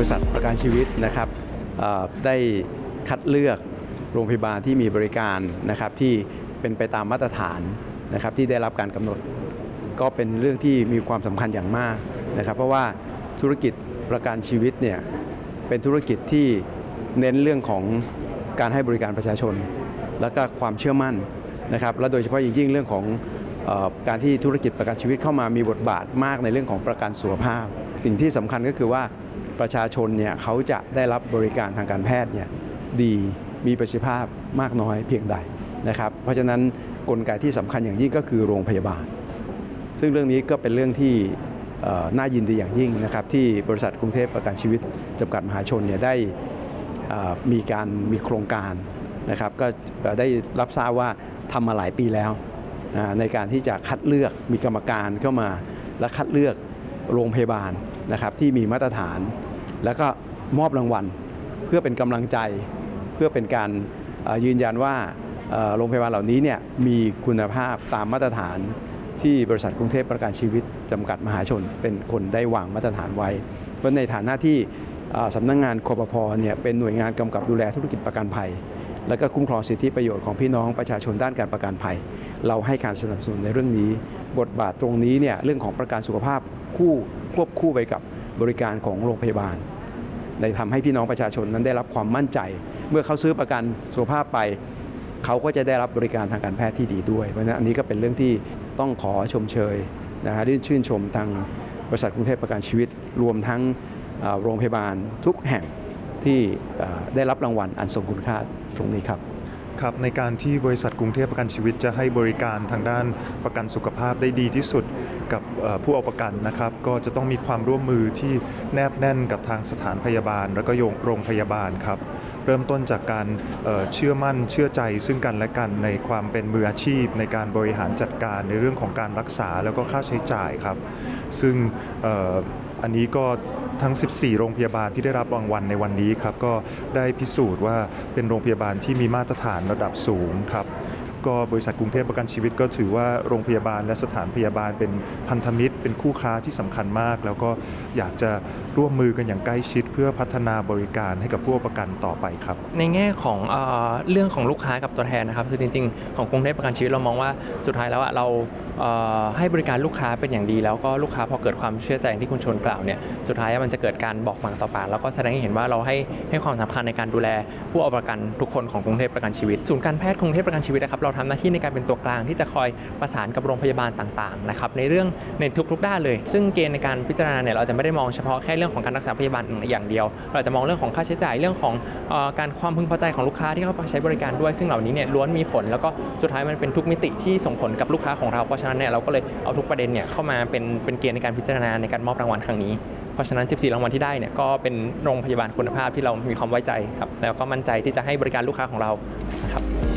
ริษัทประกันชีวิตนะครับได้คัดเลือกโรงพยาบาลที่มีบริการนะครับที่เป็นไปตามมาตรฐานนะครับที่ได้รับการกำหนดก็เป็นเรื่องที่มีความสำคัญอย่างมากนะครับเพราะว่าธุรกิจประกันชีวิตเนี่ยเป็นธุรกิจที่เน้นเรื่องของการให้บริการประชาชนและก็ความเชื่อมั่นนะครับและโดยเฉพาะยิ่งเรื่องของการที่ธุรกิจประกันชีวิตเข้ามามีบทบาทมากในเรื่องของประกันสุขภาพสิ่งที่สำคัญก็คือว่าประชาชนเนี่ยเขาจะได้รับบริการทางการแพทย์เนี่ยดีมีประสิทธิภาพมากน้อยเพียงใดนะครับเพราะฉะนั้นกลไกที่สำคัญอย่างยิ่งก็คือโรงพยาบาลซึ่งเรื่องนี้ก็เป็นเรื่องที่น่ายินดีอย่างยิ่งนะครับที่บริษัทกรุงเทพประกันชีวิตจำกัดมหาชนเนี่ยได้มีโครงการนะครับก็ได้รับทราบว่าทำมาหลายปีแล้วในการที่จะคัดเลือกมีกรรมการเข้ามาและคัดเลือกโรงพยาบาลนะครับที่มีมาตรฐานแล้วก็มอบรางวัลเพื่อเป็นกำลังใจเพื่อเป็นการยืนยันว่าโรงพยาบาลเหล่านี้เนี่ยมีคุณภาพตามมาตรฐานที่บริษัทกรุงเทพประกันชีวิตจำกัดมหาชนเป็นคนได้วางมาตรฐานไว้เพราะในฐานะที่สำนักงานคปภ.เนี่ยเป็นหน่วยงานกำกับดูแลธุรกิจประกันภัยและก็คุ้มครองสิทธิประโยชน์ของพี่น้องประชาชนด้านการประกันภัยเราให้การสนับสนุนในเรื่องนี้บทบาทตรงนี้เนี่ยเรื่องของประกันสุขภาพควบคู่ไปกับบริการของโรงพยาบาลได้ทำให้พี่น้องประชาชนนั้นได้รับความมั่นใจเมื่อเขาซื้อประกันสุขภาพไปเขาก็จะได้รับบริการทางการแพทย์ที่ดีด้วยเพราะฉะนั้นอันนี้ก็เป็นเรื่องที่ต้องขอชมเชยชื่นชมทางบริษัทกรุงเทพประกันชีวิตรวมทั้งโรงพยาบาลทุกแห่งที่ได้รับรางวัลอันทรงคุณค่าตรงนี้ครับครับในการที่บริษัทกรุงเทพประกันชีวิตจะให้บริการทางด้านประกันสุขภาพได้ดีที่สุดกับผู้เอาประกันนะครับก็จะต้องมีความร่วมมือที่แนบแน่นกับทางสถานพยาบาลและก็โรงพยาบาลครับเริ่มต้นจากการเชื่อมั่นเชื่อใจซึ่งกันและกันในความเป็นมืออาชีพในการบริหารจัดการในเรื่องของการรักษาแล้วก็ค่าใช้จ่ายครับซึ่งอันนี้ก็ทั้ง 14 โรงพยาบาลที่ได้รับรางวัลในวันนี้ครับก็ได้พิสูจน์ว่าเป็นโรงพยาบาลที่มีมาตรฐานระดับสูงครับก็บริษัทกรุงเทพประกันชีวิตก็ถือว่าโรงพยาบาลและสถานพยาบาลเป็นพันธมิตรเป็นคู่ค้าที่สำคัญมากแล้วก็อยากจะร่วมมือกันอย่างใกล้ชิดเพื่อพัฒนาบริการให้กับผู้ประกันต่อไปครับในแง่ของเรื่องของลูกค้ากับตัวแทนนะครับคือจริงๆของกรุงเทพประกันชีวิตเรามองว่าสุดท้ายแล้วเราให้บริการลูกค้าเป็นอย่างดีแล้วก็ลูกค้าพอเกิดความเชื่อใจอย่างที่คุณชนกล่าวเนี่ยสุดท้ายมันจะเกิดการบอกปากต่อปากแล้วก็แสดงให้เห็นว่าเราให้ความสำคัญในการดูแลผู้เอาประกันทุกคนของกรุงเทพประกันชีวิตศูนย์การแพทย์กรุงเทพประกันชีวิตนะครับเราทำหน้าที่ในการเป็นตัวกลางที่จะคอยประสานกับโรงพยาบาลต่างๆนะครับในทุกด้านเลยซึ่งเกณฑ์ในการพิจารณาเนี่ยเราจะไม่ได้มองเฉพาะแค่เรื่องของการรักษาพยาบาลอย่างเดียวเราจะมองเรื่องของค่าใช้จ่ายเรื่องของการความพึงพอใจของลูกค้าที่เข้าไปใช้บริการด้วยซึ่งเหล่านี้เนี่ยล้วนมีผลแล้วก็สุดท้ายมันเป็นทุกมิติที่ส่งผลกับลูกค้าของเราเพราะฉะนั้นเนี่ยเราก็เลยเอาทุกประเด็นเนี่ยเข้ามาเป็นเกณฑ์ในการพิจารณาในการมอบรางวัลครั้งนี้เพราะฉะนั้น 14 รางวัลที่ได้เนี่ยก็เป็นโรงพยาบาลคุณภาพที่เรามีความไว้ใจครับแล้วก็มั่นใจที่จะให้บริการลูกค้าของเรานะครับ